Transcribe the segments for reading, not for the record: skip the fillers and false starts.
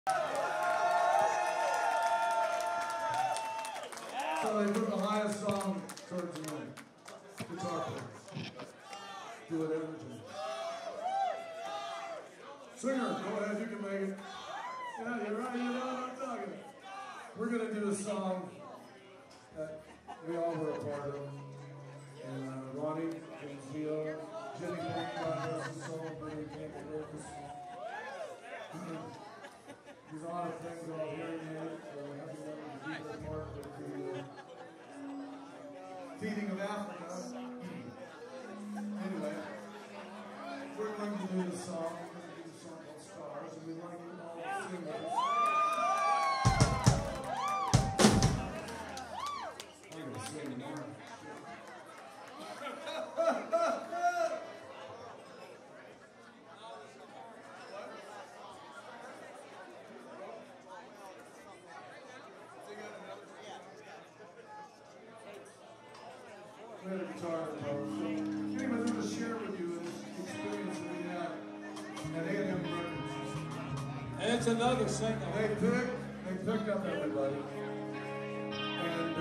So they put the highest song towards the end. Guitar players. Do whatever you do. Singer, go ahead, you can make it. Yeah, you're right, you know what I'm talking about. We're going to do a song that we all were a part of. And Ronnie, and Zio, Jimmy Payne, God rest his soul, Billy King, there's a lot of things that I'll hear in here, so we have to do their part with the feeding of Africa. Anyway, we're going to do this song. We're going to do a song called Stars, and we'd like you all to sing with us. I'm going to sing more. We had a guitar proposal. Anyway, I'm going to share with you this experience that we had at A&M Records. And it's another single. They picked up everybody and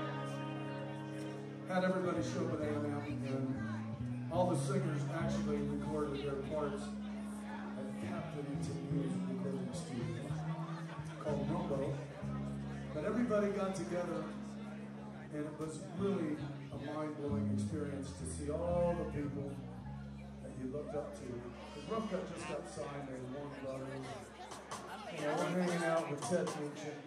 had everybody show up at A&M, and all the singers actually recorded their parts at Captain Music recording studio called Rumbo. But everybody got together, and it was really a mind-blowing experience to see all the people that you looked up to. Because Rough Cut just got signed, they were Warner Brothers. You know, we're hanging out with Ted Nugent,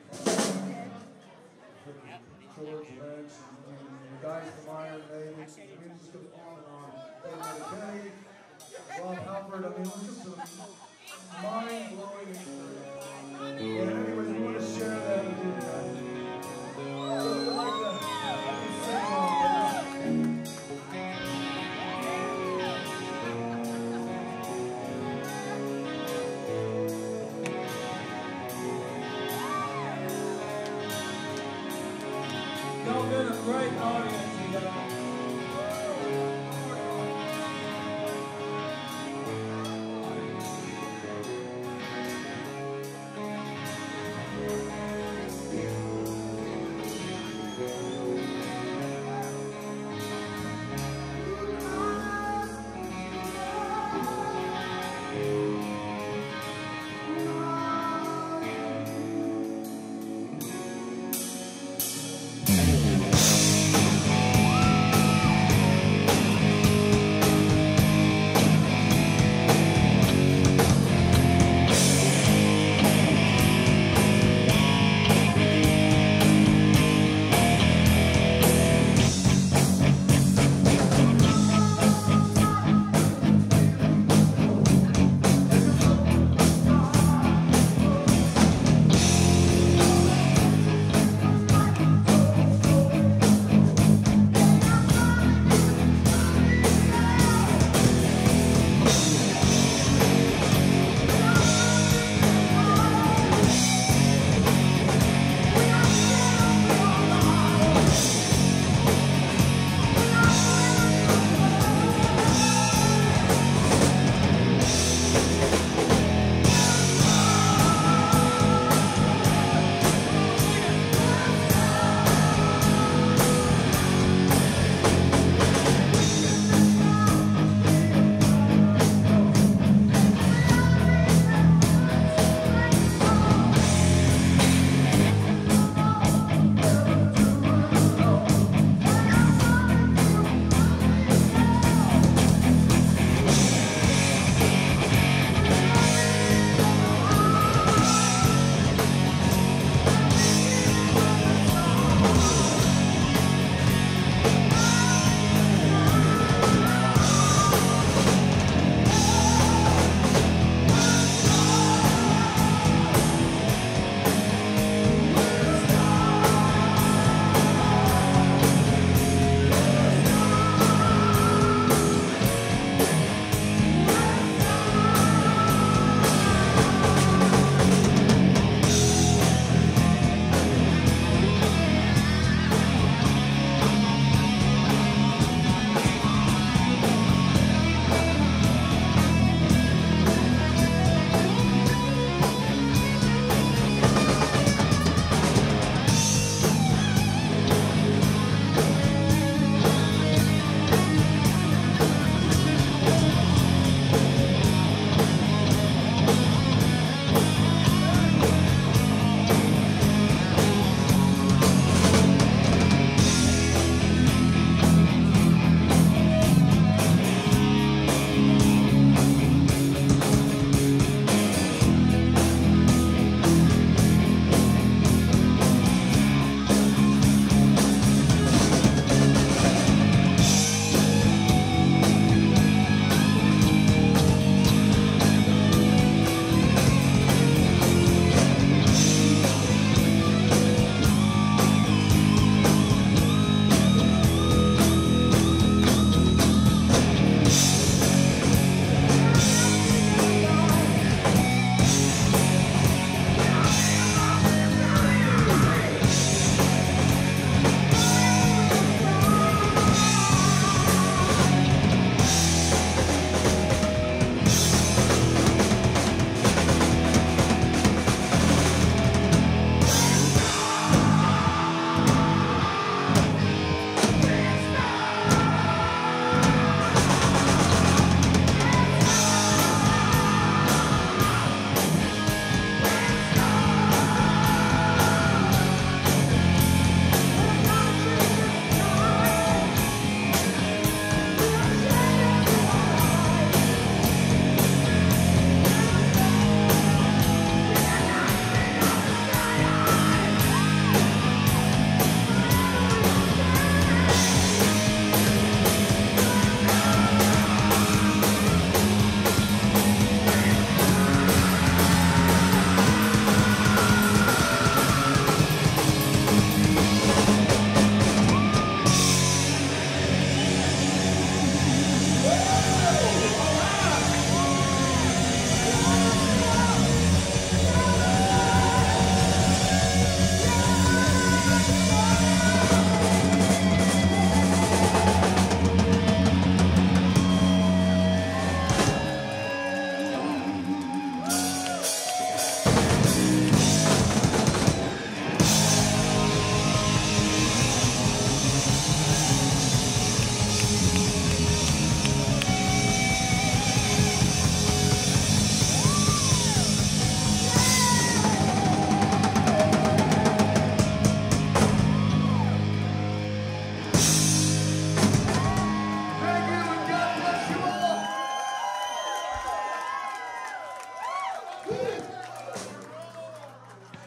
George Lynch, and the guys from Iron Maiden. I mean, it just goes on and on. Kenny, Rob Halford, I mean, it was just a mind-blowing experience. And anyway, we want to share that with you guys. So we'd like to have you sing along with us. Y'all been a great audience, you know.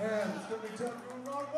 And it's going to be tough to move on.